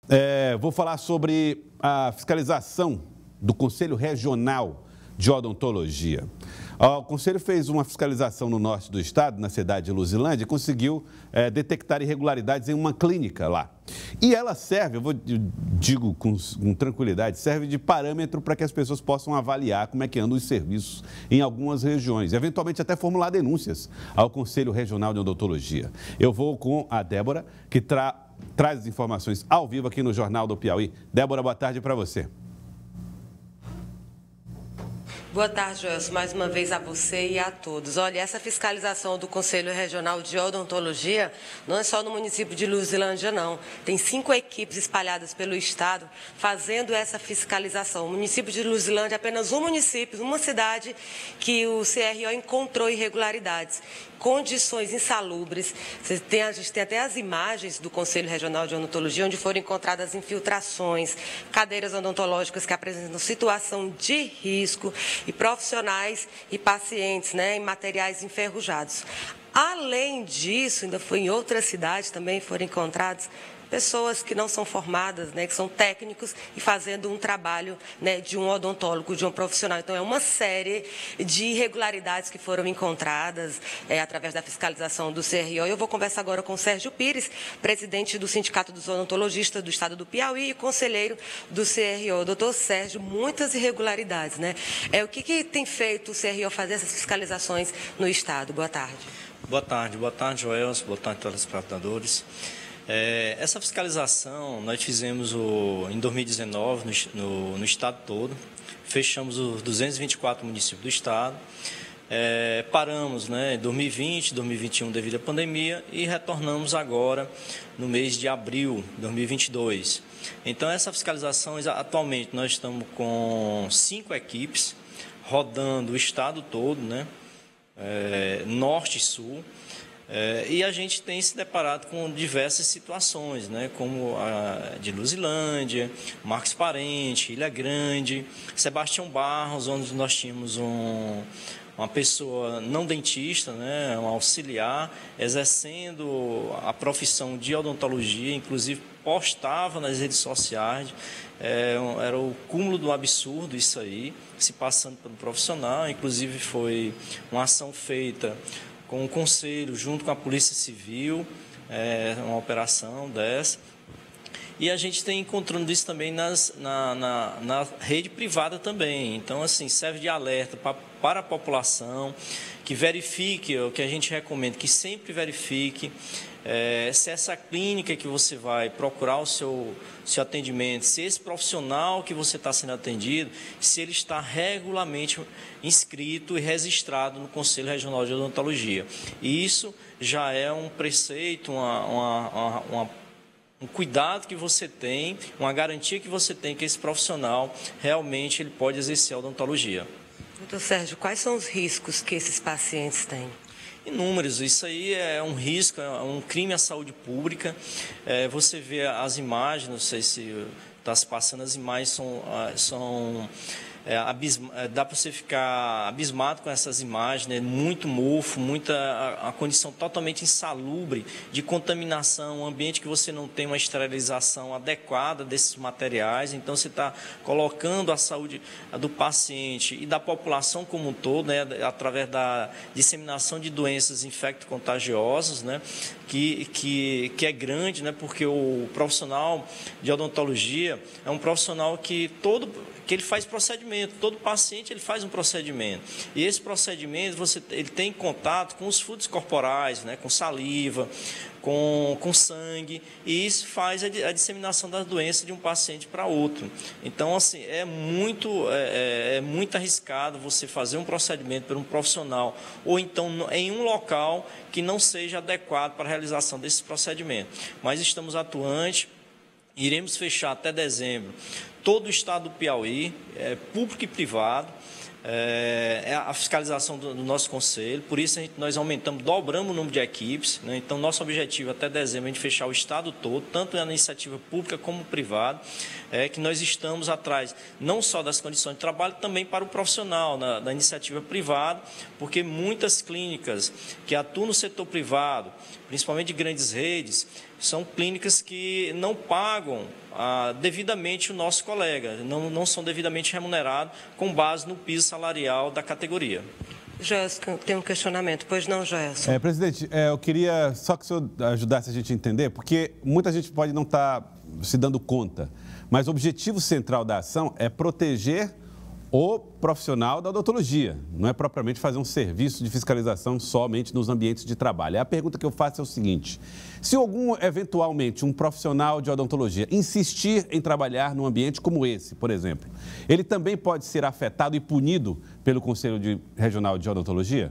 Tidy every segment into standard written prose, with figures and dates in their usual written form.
Vou falar sobre a fiscalização do Conselho Regional de Odontologia. O Conselho fez uma fiscalização no norte do estado, na cidade de Luzilândia, e conseguiu detectar irregularidades em uma clínica lá. E ela serve, digo com tranquilidade, serve de parâmetro para que as pessoas possam avaliar como é que andam os serviços em algumas regiões, eventualmente até formular denúncias ao Conselho Regional de Odontologia. Eu vou com a Débora, que traz as informações ao vivo aqui no Jornal do Piauí. Débora, boa tarde para você. Boa tarde, Joelson, mais uma vez a você e a todos. Olha, essa fiscalização do Conselho Regional de Odontologia não é só no município de Luzilândia, não. Tem 5 equipes espalhadas pelo estado fazendo essa fiscalização. O município de Luzilândia é apenas um município, uma cidade que o CRO encontrou irregularidades, condições insalubres. A gente tem até as imagens do Conselho Regional de Odontologia, onde foram encontradas infiltrações, cadeiras odontológicas que apresentam situação de risco, e profissionais e pacientes, em materiais enferrujados. Além disso, ainda foi em outras cidades também foram encontrados pessoas que não são formadas, que são técnicos e fazendo um trabalho de um odontólogo, de um profissional. Então, é uma série de irregularidades que foram encontradas através da fiscalização do CRO. Eu vou conversar agora com o Sérgio Pires, presidente do Sindicato dos Odontologistas do Estado do Piauí e conselheiro do CRO. Doutor Sérgio, muitas irregularidades, O que tem feito o CRO fazer essas fiscalizações no Estado? Boa tarde. Boa tarde, Joelson. Boa tarde, telespectadores. Essa fiscalização nós fizemos em 2019 no estado todo, fechamos os 224 municípios do estado, paramos em 2020, 2021 devido à pandemia e retornamos agora no mês de abril de 2022. Então essa fiscalização, atualmente nós estamos com 5 equipes rodando o estado todo, norte e sul. E a gente tem se deparado com diversas situações, como a de Luzilândia, Marcos Parente, Ilha Grande, Sebastião Barros, onde nós tínhamos uma pessoa não dentista, um auxiliar, exercendo a profissão de odontologia, inclusive postava nas redes sociais, era o cúmulo do absurdo isso aí, se passando pelo profissional, inclusive foi uma ação feita com o Conselho, junto com a Polícia Civil, uma operação dessa. E a gente tem encontrando isso também na rede privada também. Então, assim, serve de alerta para a população, que verifique, o que a gente recomenda, que sempre verifique se essa clínica que você vai procurar o seu atendimento, se esse profissional que você está sendo atendido, se ele está regularmente inscrito e registrado no Conselho Regional de Odontologia. E isso já é um preceito, um cuidado que você tem, uma garantia que você tem que esse profissional realmente ele pode exercer a odontologia. Doutor Sérgio, quais são os riscos que esses pacientes têm? Inúmeros, isso aí é um risco, é um crime à saúde pública. Você vê as imagens, não sei se está se passando, as imagens são dá para você ficar abismado com essas imagens, muito mofo, a condição totalmente insalubre de contaminação, um ambiente que você não tem uma esterilização adequada desses materiais, então você está colocando a saúde do paciente e da população como um todo, através da disseminação de doenças infecto-contagiosas, que é grande, porque o profissional de odontologia é um profissional que ele faz procedimento, todo paciente ele faz um procedimento. E esse procedimento ele tem contato com os fluidos corporais, com saliva, com sangue, e isso faz a disseminação das doenças de um paciente para outro. Então, assim, é muito arriscado você fazer um procedimento por um profissional, ou então em um local que não seja adequado para a realização desse procedimento. Mas estamos atuantes, iremos fechar até dezembro todo o estado do Piauí, público e privado, a fiscalização do nosso conselho. Por isso nós dobramos o número de equipes, Então nosso objetivo até dezembro é de fechar o estado todo, tanto na iniciativa pública como privada, que nós estamos atrás não só das condições de trabalho, também para o profissional na iniciativa privada, porque muitas clínicas que atuam no setor privado, principalmente de grandes redes, são clínicas que não pagam devidamente o nosso colega, não são devidamente remunerados com base no piso salarial da categoria. Gelson, tem um questionamento. Pois não, Gelson? Presidente, eu queria só que o senhor ajudasse a gente a entender, porque muita gente pode não estar se dando conta, mas o objetivo central da ação é proteger o profissional da odontologia, não é propriamente fazer um serviço de fiscalização somente nos ambientes de trabalho. A pergunta que eu faço é o seguinte: se eventualmente, um profissional de odontologia insistir em trabalhar num ambiente como esse, por exemplo, ele também pode ser afetado e punido pelo Conselho Regional de Odontologia?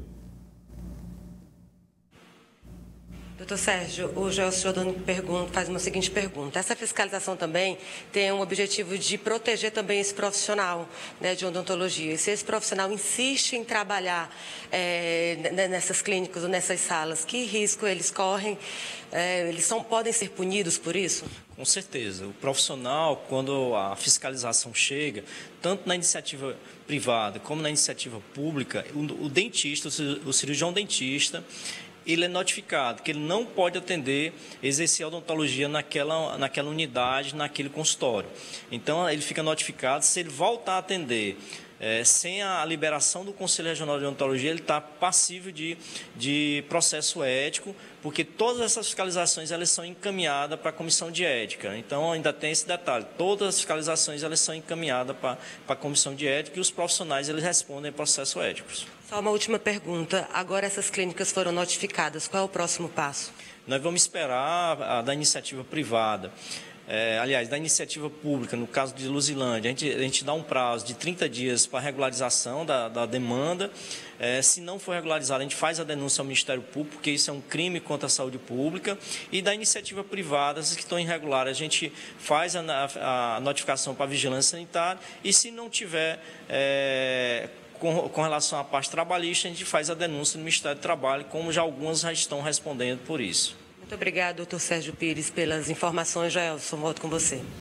Doutor Sérgio, o Gelson Giordano faz uma seguinte pergunta. Essa fiscalização também tem um objetivo de proteger também esse profissional, né, de odontologia. E se esse profissional insiste em trabalhar nessas clínicas ou nessas salas, que risco eles correm? Podem ser punidos por isso? Com certeza. O profissional, quando a fiscalização chega, tanto na iniciativa privada como na iniciativa pública, o dentista, o cirurgião dentista, ele é notificado que ele não pode exercer odontologia naquela unidade, naquele consultório. Então, ele fica notificado. Se ele voltar a atender sem a liberação do Conselho Regional de Odontologia, ele está passível de processo ético, porque todas essas fiscalizações elas são encaminhadas para a comissão de ética. Então, ainda tem esse detalhe: todas as fiscalizações elas são encaminhadas para a comissão de ética e os profissionais eles respondem a processos éticos. Só uma última pergunta. Agora essas clínicas foram notificadas. Qual é o próximo passo? Nós vamos esperar da iniciativa privada. Aliás, da iniciativa pública, no caso de Luzilândia, a gente dá um prazo de 30 dias para a regularização da demanda. Se não for regularizada, a gente faz a denúncia ao Ministério Público, porque isso é um crime contra a saúde pública. E da iniciativa privada, as que estão irregulares, a gente faz a notificação para a vigilância sanitária. E se não tiver com relação à parte trabalhista, a gente faz a denúncia no Ministério do Trabalho, como já algumas já estão respondendo por isso. Muito obrigada, doutor Sérgio Pires, pelas informações. Gelson, volto com você.